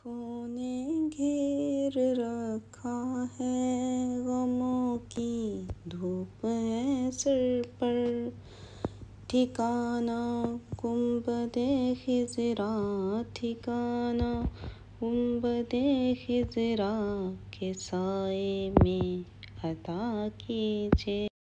आँखों ने घेर रखा है, गमों की धूप है सिर पर। ठिकाना गुंबदे खिज़रा, ठिकाना गुंबदे खिज़रा के साए में अता कीजिए।